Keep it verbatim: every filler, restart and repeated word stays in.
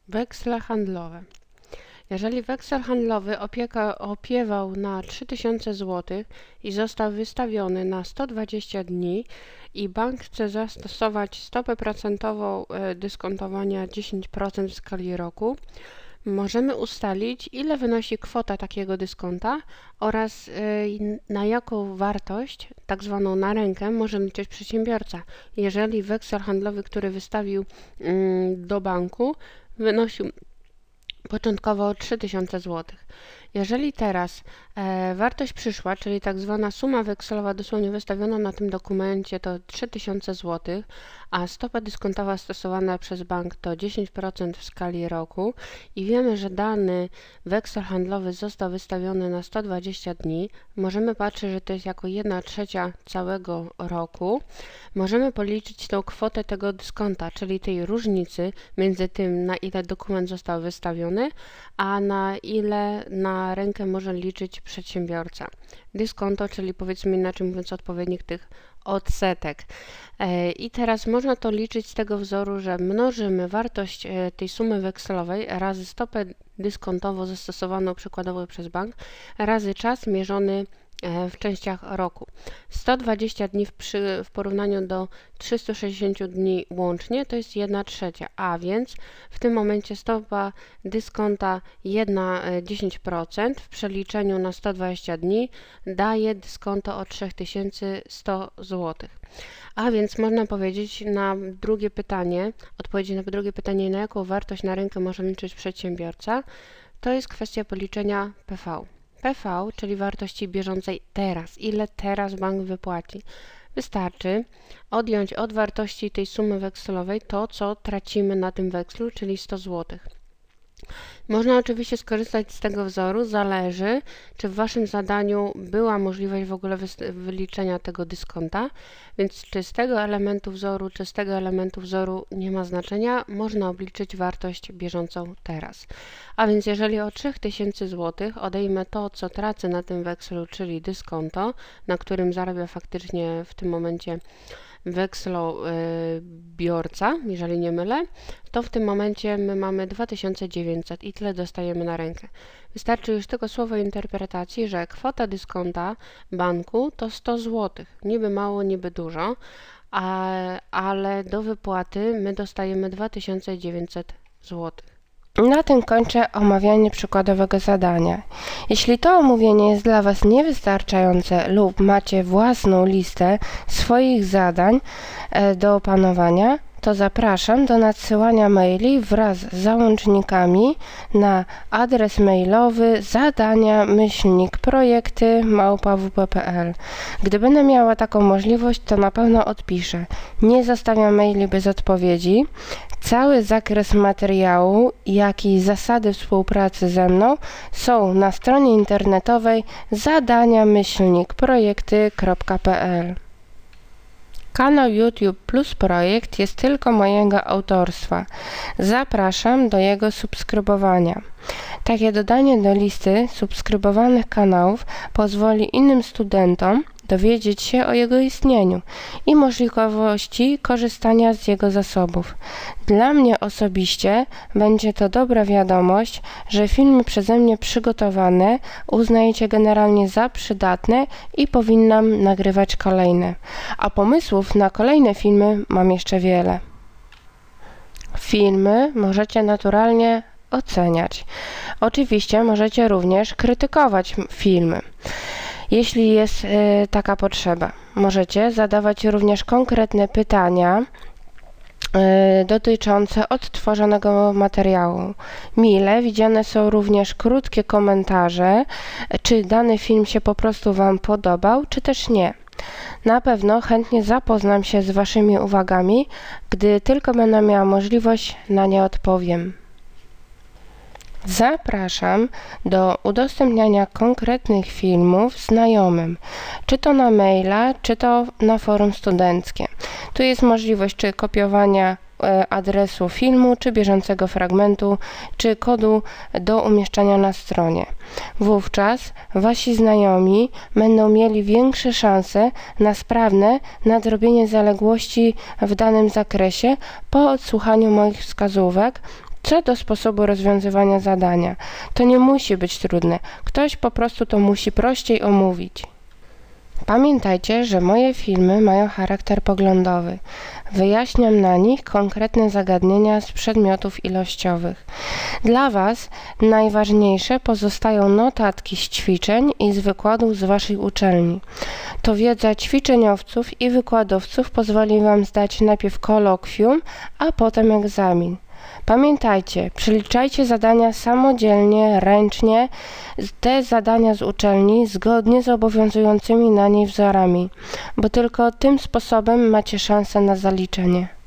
Weksle handlowe. Jeżeli weksel handlowy opieka, opiewał na trzy tysiące złotych i został wystawiony na sto dwadzieścia dni i bank chce zastosować stopę procentową dyskontowania dziesięć procent w skali roku, możemy ustalić, ile wynosi kwota takiego dyskonta oraz na jaką wartość, tak zwaną na rękę, może liczyć przedsiębiorca. Jeżeli weksel handlowy, który wystawił do banku, wynosił początkowo trzy tysiące złotych. Jeżeli teraz e, wartość przyszła, czyli tak zwana suma wekselowa dosłownie wystawiona na tym dokumencie to trzy tysiące złotych, a stopa dyskontowa stosowana przez bank to dziesięć procent w skali roku i wiemy, że dany weksel handlowy został wystawiony na sto dwadzieścia dni, możemy patrzeć, że to jest jako jedna trzecia całego roku, możemy policzyć tą kwotę tego dyskonta, czyli tej różnicy między tym, na ile dokument został wystawiony, a na ile na rękę może liczyć przedsiębiorca. Dyskonto, czyli powiedzmy inaczej mówiąc odpowiednik tych odsetek. I teraz można to liczyć z tego wzoru, że mnożymy wartość tej sumy wekselowej razy stopę dyskontową zastosowaną przykładowo przez bank razy czas mierzony w częściach roku. sto dwadzieścia dni w, przy, w porównaniu do trzystu sześćdziesięciu dni łącznie to jest jedna trzecia, a więc w tym momencie stopa dyskonta jedna dziesięć procent w przeliczeniu na sto dwadzieścia dni daje dyskonto o trzy tysiące sto złotych. A więc można powiedzieć na drugie pytanie, odpowiedzi na drugie pytanie, na jaką wartość na rękę może liczyć przedsiębiorca, to jest kwestia policzenia P V. P V, czyli wartości bieżącej teraz, ile teraz bank wypłaci. Wystarczy odjąć od wartości tej sumy wekselowej to, co tracimy na tym wekslu, czyli sto złotych. Można oczywiście skorzystać z tego wzoru, zależy, czy w Waszym zadaniu była możliwość w ogóle wyliczenia tego dyskonta, więc czy z tego elementu wzoru, czy z tego elementu wzoru nie ma znaczenia, można obliczyć wartość bieżącą teraz. A więc jeżeli o trzy tysiące złotych odejmę to, co tracę na tym wekslu, czyli dyskonto, na którym zarabia faktycznie w tym momencie wekslobiorca, jeżeli nie mylę, to w tym momencie my mamy dwa tysiące dziewięćset i tyle dostajemy na rękę. Wystarczy już tylko słowo interpretacji, że kwota dyskonta banku to sto złotych. Niby mało, niby dużo, a, ale do wypłaty my dostajemy dwa tysiące dziewięćset złotych. Na tym kończę omawianie przykładowego zadania. Jeśli to omówienie jest dla Was niewystarczające lub macie własną listę swoich zadań do opanowania, to zapraszam do nadsyłania maili wraz z załącznikami na adres mailowy zadania myślnik projekty małpa w p kropka p l. Gdy będę miała taką możliwość, to na pewno odpiszę. Nie zostawiam maili bez odpowiedzi. Cały zakres materiału, jak i zasady współpracy ze mną są na stronie internetowej zadania myślnik projekty kropka p l. Kanał YouTube Plus Projekt jest tylko mojego autorstwa. Zapraszam do jego subskrybowania. Takie dodanie do listy subskrybowanych kanałów pozwoli innym studentom dowiedzieć się o jego istnieniu i możliwości korzystania z jego zasobów. Dla mnie osobiście będzie to dobra wiadomość, że filmy przeze mnie przygotowane uznajecie generalnie za przydatne i powinnam nagrywać kolejne. A pomysłów na kolejne filmy mam jeszcze wiele. Filmy możecie naturalnie oceniać. Oczywiście możecie również krytykować filmy, jeśli jest y, taka potrzeba. Możecie zadawać również konkretne pytania y, dotyczące odtworzonego materiału. Mile widziane są również krótkie komentarze, czy dany film się po prostu Wam podobał, czy też nie. Na pewno chętnie zapoznam się z Waszymi uwagami, gdy tylko będę miała możliwość, na nie odpowiem. Zapraszam do udostępniania konkretnych filmów znajomym, czy to na maila, czy to na forum studenckie. Tu jest możliwość czy kopiowania adresu filmu, czy bieżącego fragmentu, czy kodu do umieszczania na stronie. Wówczas Wasi znajomi będą mieli większe szanse na sprawne nadrobienie zaległości w danym zakresie po odsłuchaniu moich wskazówek, Co do sposobu rozwiązywania zadania, to nie musi być trudne. Ktoś po prostu to musi prościej omówić. Pamiętajcie, że moje filmy mają charakter poglądowy. Wyjaśniam na nich konkretne zagadnienia z przedmiotów ilościowych. Dla Was najważniejsze pozostają notatki z ćwiczeń i z wykładów z Waszej uczelni. To wiedza ćwiczeniowców i wykładowców pozwoli Wam zdać najpierw kolokwium, a potem egzamin. Pamiętajcie, przeliczajcie zadania samodzielnie, ręcznie, te zadania z uczelni zgodnie z obowiązującymi na niej wzorami, bo tylko tym sposobem macie szansę na zaliczenie.